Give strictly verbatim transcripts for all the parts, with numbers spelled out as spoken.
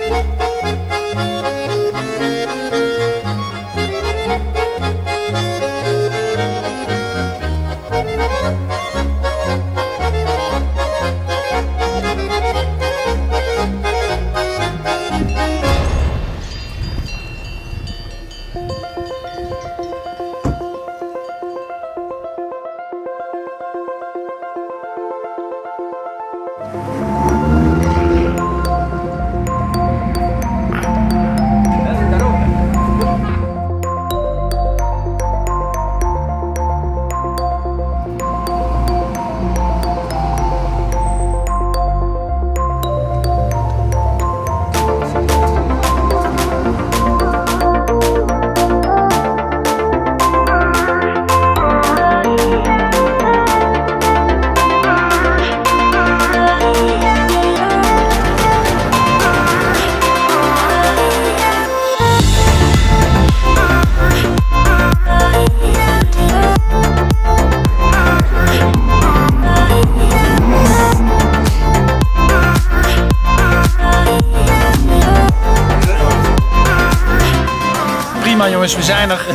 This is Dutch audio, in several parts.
Prima jongens, we zijn er.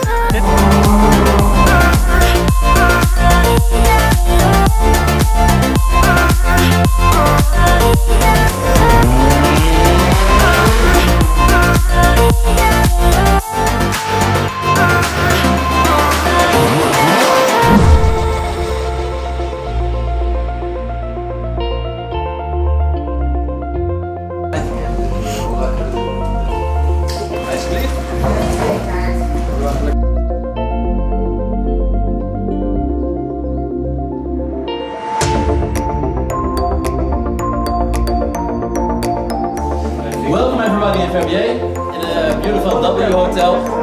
Welcome everybody in Verbier in a beautiful W Hotel.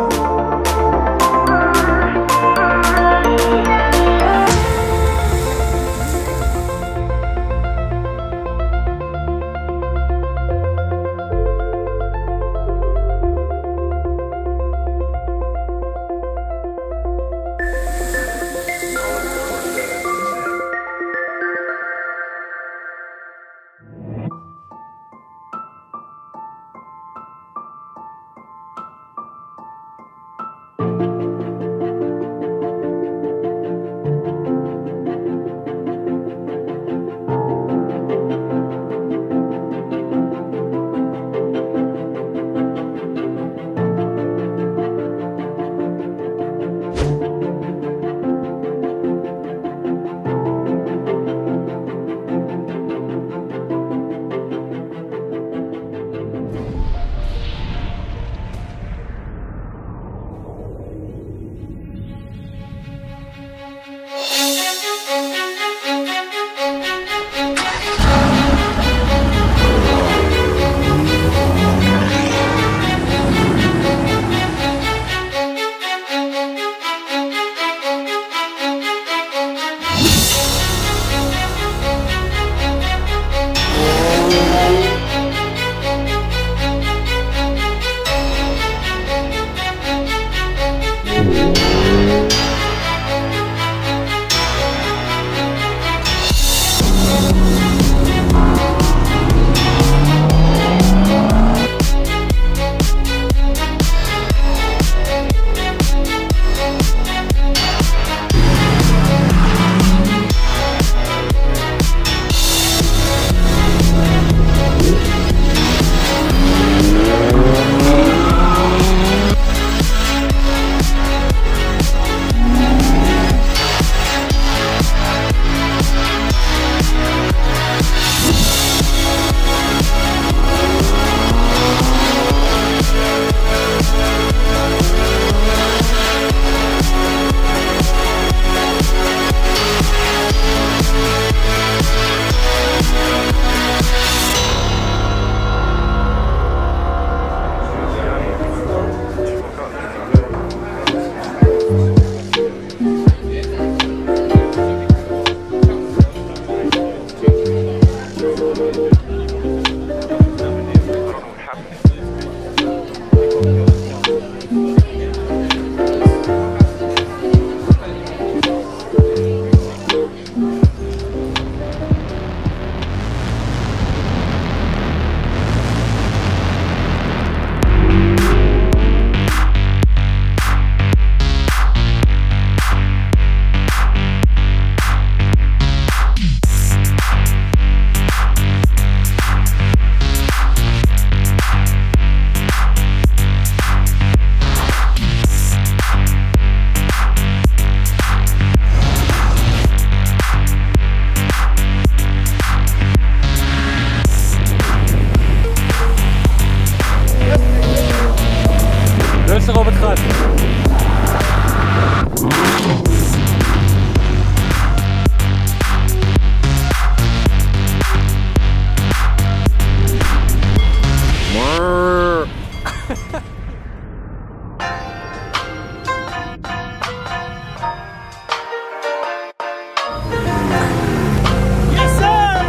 Yes sir!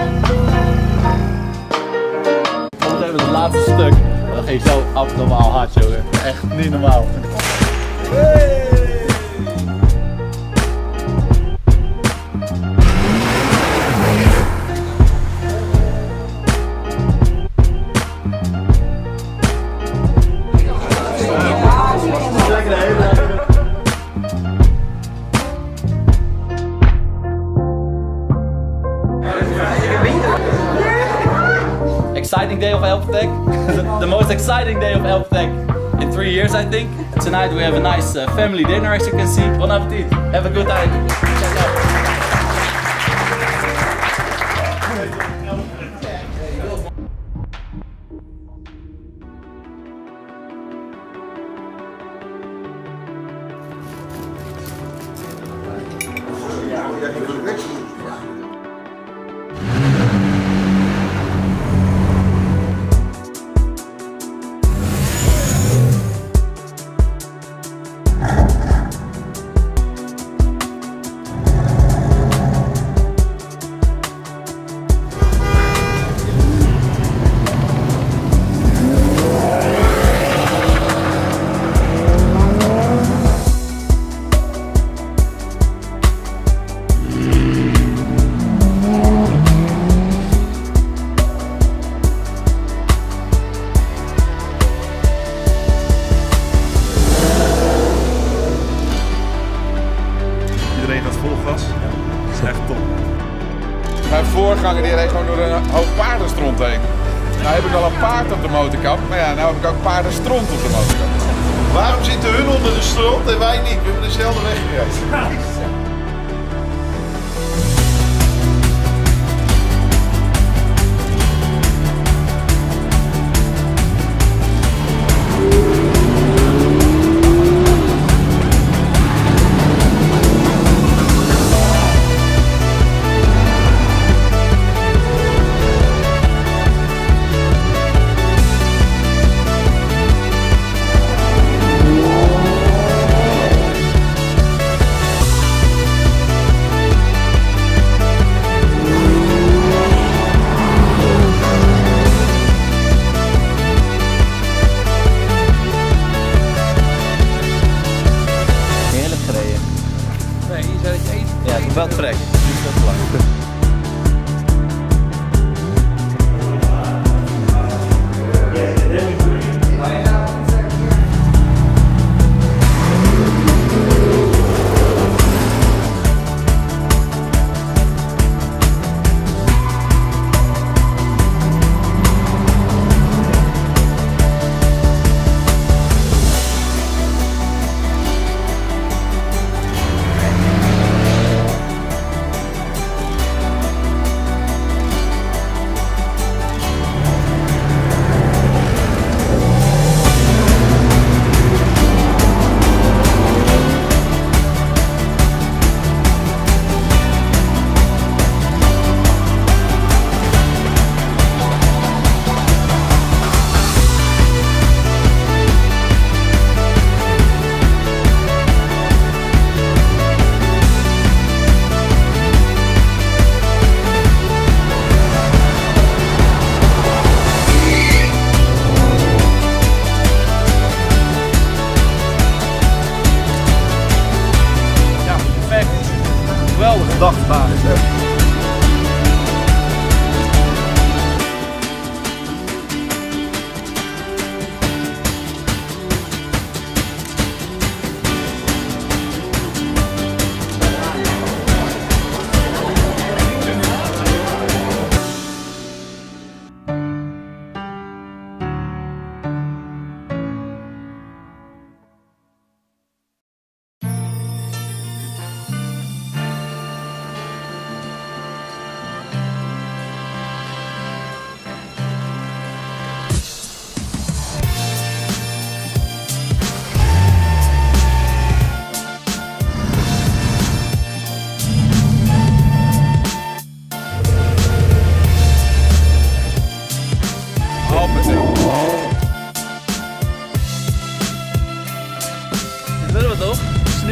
Komt even het laatste stuk. Dat ging zo abnormaal hard, jongen. Echt niet normaal. Hey! Exciting day of Elftech. The most exciting day of Elftech in three years, I think. Tonight we have a nice uh, family dinner, as you can see. Bon appetit. Have a good time. Check out. Iedereen gaat vol gas. Dat is echt top. Mijn voorganger die reed gewoon door een hoop paardenstront heen. Nou heb ik al een paard op de motorkap, maar ja, nou heb ik ook paardenstront op de motorkap. Waarom zitten hun onder de stront en wij niet? We hebben dezelfde weg gereden. Nee, je zei dat je eten. Ja, het is wel trek. Het is wel te lang.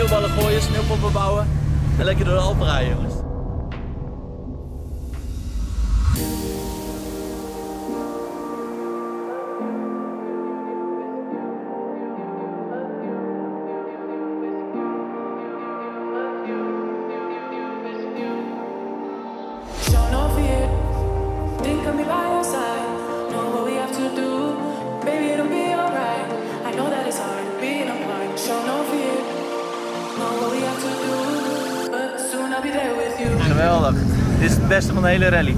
sneeuwballen gooien, sneeuwpoppen bouwen en lekker door de Alpen rijden, jongens. Geweldig. Dit is het beste van de hele rally.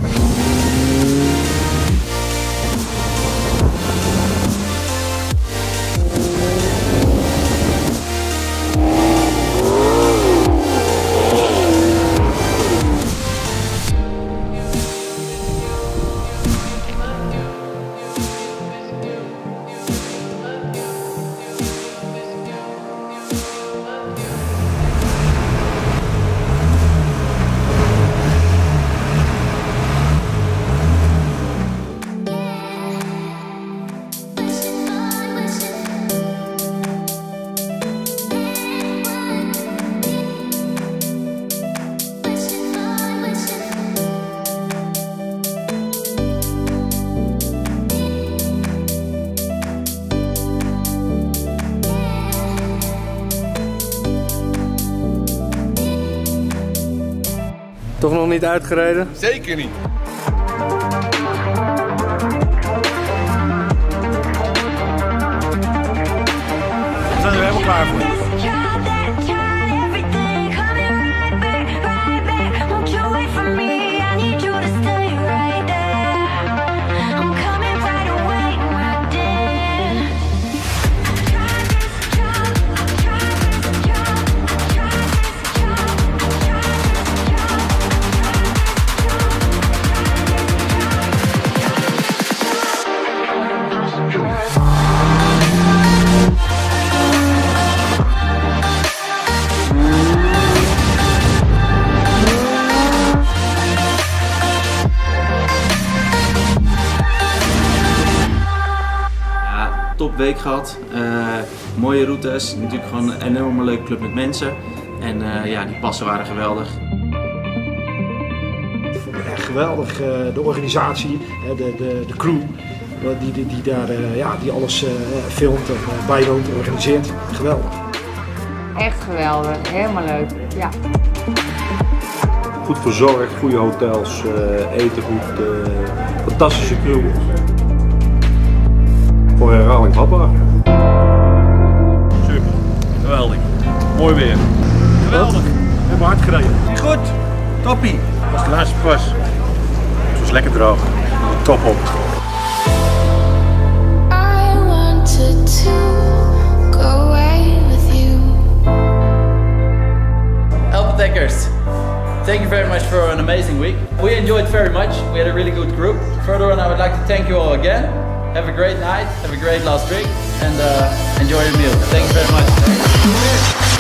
Toch nog niet uitgereden? Zeker niet. We zijn er helemaal klaar voor. Top week gehad, uh, mooie routes, natuurlijk gewoon een enorme leuke club met mensen en uh, ja, die passen waren geweldig. Echt geweldig, uh, de organisatie, de, de, de crew die, die, die daar uh, ja, die alles uh, filmt en uh, bijwoont en organiseert, geweldig. Echt geweldig, helemaal leuk, ja. Goed verzorgd, goede hotels, uh, eten goed, uh, fantastische crew. Voor herhaling vatbaar. Super, geweldig. Mooi weer. Geweldig. Helemaal hard gereden. Goed, toppie. Dat was de laatste pas. Het was lekker droog. Top op. I wanted to go away with you. Alpentechers, thank you very much for an amazing week. We enjoyed very much. We had a really good group. Further on, I would like to thank you all again. Have a great night, have a great last drink, and uh, enjoy your meal. Thank you very much.